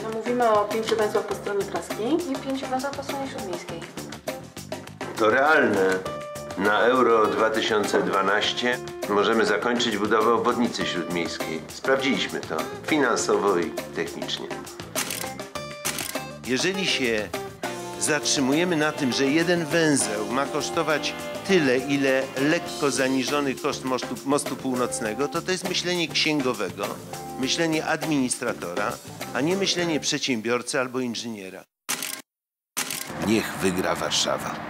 No, mówimy o 5 węzłach po stronie praskiej. I 5 węzłach po stronie śródmiejskiej. To realne. Na Euro 2012 możemy zakończyć budowę obwodnicy śródmiejskiej. Sprawdziliśmy to finansowo i technicznie. Jeżeli się zatrzymujemy na tym, że jeden węzeł ma kosztować tyle, ile lekko zaniżony koszt mostu północnego, to jest myślenie księgowego, myślenie administratora, a nie myślenie przedsiębiorcy albo inżyniera. Niech wygra Warszawa.